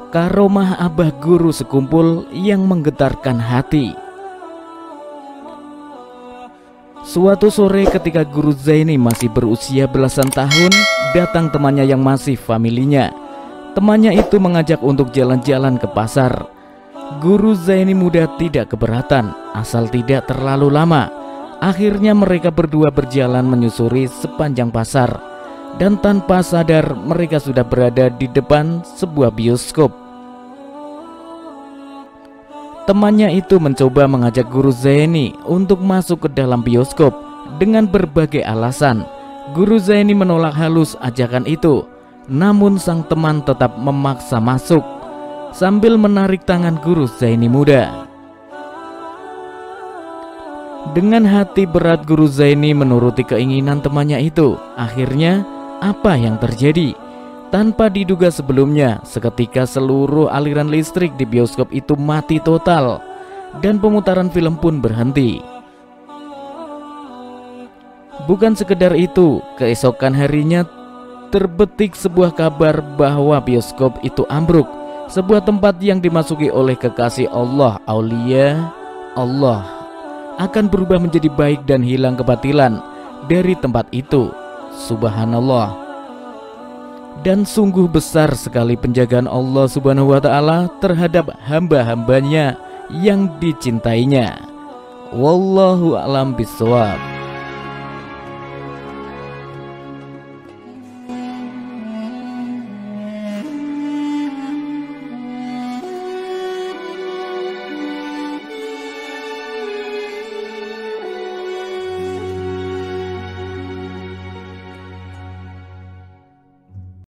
karomah abah guru sekumpul yang menggetarkan hati. Suatu sore ketika Guru Zaini masih berusia belasan tahun, datang temannya yang masih familinya. Temannya itu mengajak untuk jalan-jalan ke pasar. Guru Zaini muda tidak keberatan, asal tidak terlalu lama. Akhirnya mereka berdua berjalan menyusuri sepanjang pasar. Dan tanpa sadar mereka sudah berada di depan sebuah bioskop. Temannya itu mencoba mengajak Guru Zaini untuk masuk ke dalam bioskop dengan berbagai alasan. Guru Zaini menolak halus ajakan itu, namun sang teman tetap memaksa masuk sambil menarik tangan Guru Zaini muda. Dengan hati berat Guru Zaini menuruti keinginan temannya itu. Akhirnya apa yang terjadi? Tanpa diduga sebelumnya, seketika seluruh aliran listrik di bioskop itu mati total dan pemutaran film pun berhenti. Bukan sekedar itu, keesokan harinya terbetik sebuah kabar bahwa bioskop itu ambruk, sebuah tempat yang dimasuki oleh kekasih Allah, aulia Allah, akan berubah menjadi baik dan hilang kebatilan dari tempat itu. Subhanallah. Dan sungguh besar sekali penjagaan Allah Subhanahu wa ta'ala terhadap hamba-hambanya yang dicintainya. Wallahu a'lam bishawab.